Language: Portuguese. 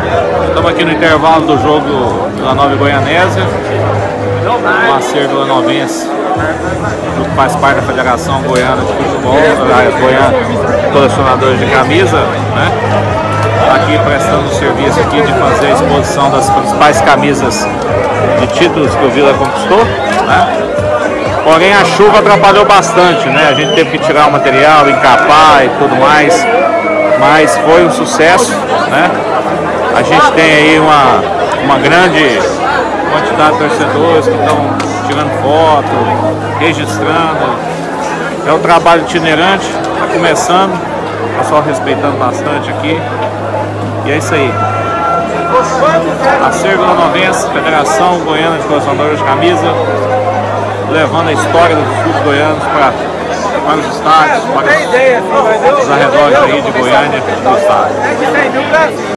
Estamos aqui no intervalo do jogo Vila Nova e Goianésia. O Acer vilanovense, que faz parte da Federação Goiana de Futebol, Goiânia, colecionadores de camisa, né? Aqui prestando o serviço aqui de fazer a exposição das principais camisas de títulos que o Vila conquistou, né? Porém a chuva atrapalhou bastante, né? A gente teve que tirar o material, encapar e tudo mais, mas foi um sucesso, né? A gente tem aí uma grande quantidade de torcedores que estão tirando foto, registrando. É um trabalho itinerante, está começando, o pessoal respeitando bastante aqui. E é isso aí. Acer vilanovense, Federação Goiana de Colecionadores de Camisa, levando a história dos clubes goianos para os estádios, para os arredores aí de Goiânia e do estado.